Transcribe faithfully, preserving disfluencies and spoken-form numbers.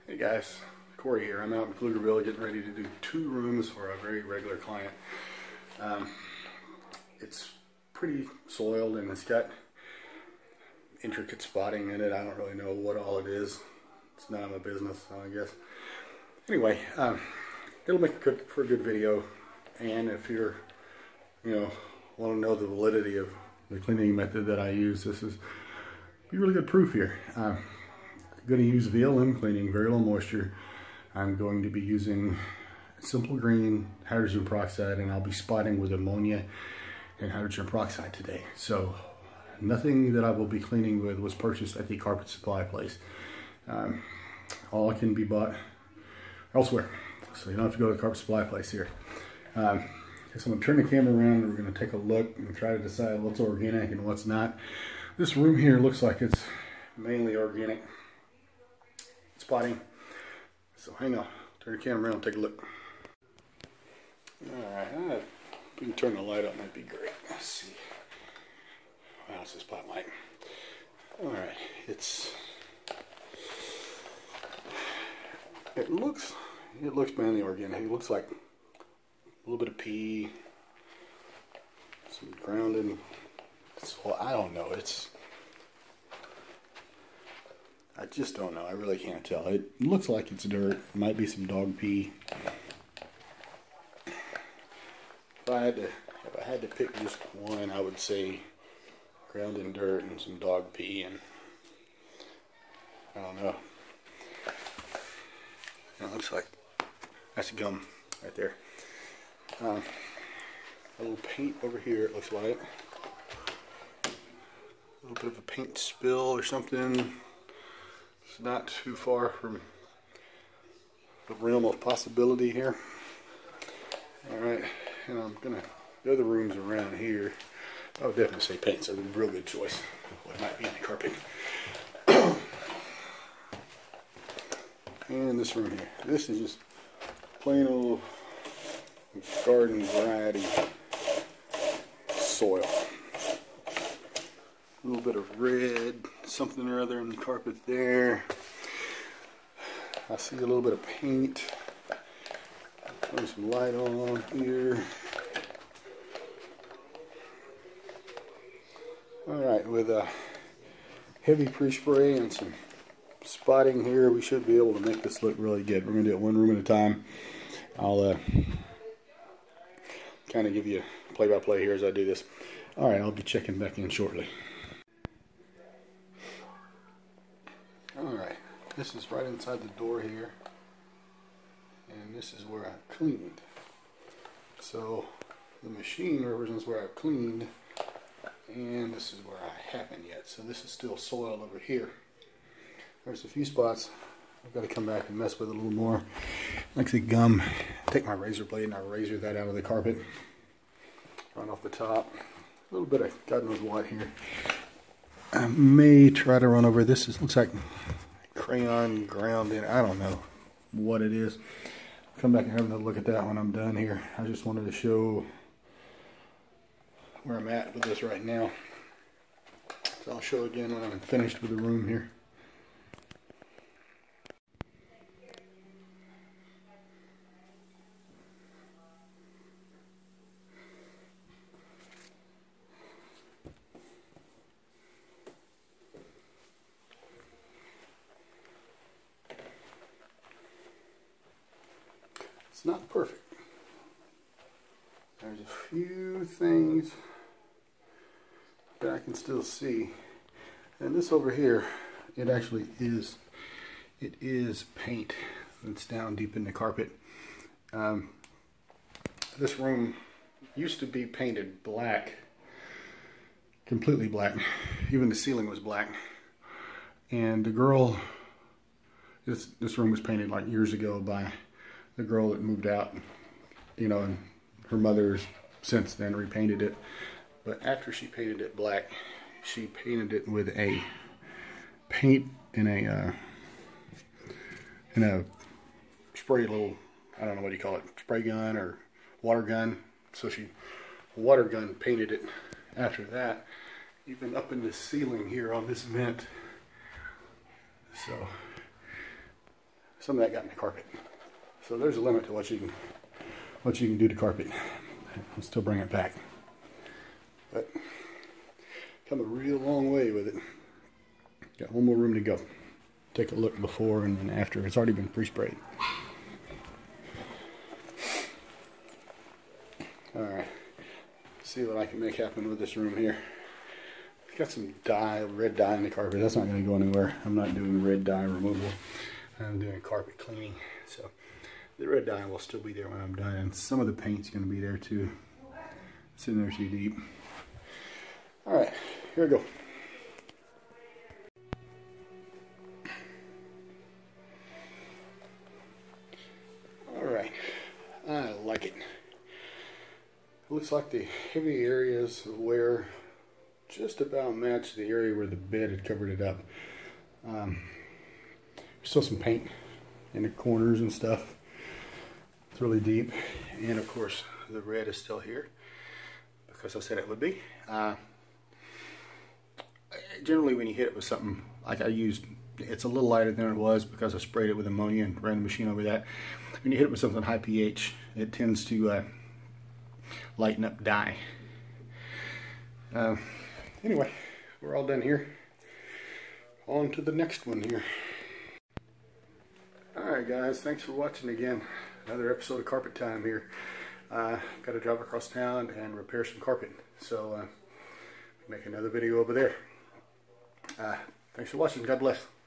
Hey guys, Corey here. I'm out in Pflugerville getting ready to do two rooms for a very regular client. Um, it's pretty soiled and it's got intricate spotting in it. I don't really know what all it is. It's none of my business, I guess. Anyway, um, it'll make good for a good video. And if you're, you know, want to know the validity of the cleaning method that I use, this is be really good proof here. Um, I'm going to use V L M cleaning, very low moisture. I'm going to be using simple green hydrogen peroxide, and I'll be spotting with ammonia and hydrogen peroxide today. So nothing that I will be cleaning with was purchased at the carpet supply place. Um, all can be bought elsewhere, so you don't have to go to the carpet supply place here. Um, so I'm going to turn the camera around and we're going to take a look and try to decide what's organic and what's not. This room here looks like it's mainly organic spotting. So hang on, turn the camera around and take a look. Alright, uh, if we can turn the light up, might be great. Let's see. Wow, it's a spotlight. Alright, it's it looks it looks mainly organic. It looks like a little bit of pea, some grounded. Well, I don't know. It's I just don't know. I really can't tell. It looks like it's dirt. It might be some dog pee. If I had to, if I had to pick just one, I would say grounded dirt and some dog pee, and I don't know. It looks like that's gum right there. Um, a little paint over here. It looks like a little bit of a paint spill or something. It's not too far from the realm of possibility here. Alright, and I'm gonna, the other rooms around here, I would definitely say paint's a real good choice. What might be in the carpet. And this room here. This is just plain old garden variety soil. A little bit of red, something or other in the carpet there. I see a little bit of paint. Turn some light on here. Alright, with a heavy pre-spray and some spotting here, we should be able to make this look really good. We're going to do it one room at a time. I'll uh, kind of give you play-by-play here as I do this. Alright, I'll be checking back in shortly. Alright, this is right inside the door here, and this is where I cleaned. So the machine represents where I've cleaned, and this is where I haven't yet. So this is still soil over here. There's a few spots I've got to come back and mess with a little more. Like the gum, take my razor blade and I razor that out of the carpet, right off the top. A little bit of God knows what here. I may try to run over this. It looks like crayon ground in. I don't know what it is. Come back and have another look at that when I'm done here. I just wanted to show where I'm at with this right now. So I'll show again when I'm finished with the room here. It's not perfect. There's a few things that I can still see. And this over here, it actually is, it is paint that's down deep in the carpet. Um, this room used to be painted black, completely black. Even the ceiling was black. And the girl, this, this room was painted like years ago by the girl that moved out, you know, and her mother's since then repainted it. But after she painted it black, she painted it with a paint in a uh, in a spray little, I don't know what you call it, spray gun or water gun. So she water gun painted it after that, even up in the ceiling here on this vent. So some of that got in the carpet. So there's a limit to what you can what you can do to carpet. I'll still bring it back. But come a real long way with it. Got one more room to go. Take a look before and then after. It's already been pre-sprayed. Alright. See what I can make happen with this room here. Got some dye, red dye in the carpet. That's not going to go anywhere. I'm not doing red dye removal. I'm doing carpet cleaning. So the red dye will still be there when I'm done. And some of the paint's going to be there too. It's in there too deep. Alright, here we go. Alright, I like it. It looks like the heavy areas of wear just about match the area where the bed had covered it up. Um, there's still some paint in the corners and stuff. It's really deep. And of course, the red is still here because I said it would be. Uh, generally, when you hit it with something like I used, it's a little lighter than it was because I sprayed it with ammonia and ran the machine over that. When you hit it with something high pH, it tends to uh, lighten up dye. Uh, anyway, we're all done here. On to the next one here. Alright guys, thanks for watching again. Another episode of Carpet Time here. Uh, got to drive across town and repair some carpet. So, uh, make another video over there. Uh, thanks for watching. God bless.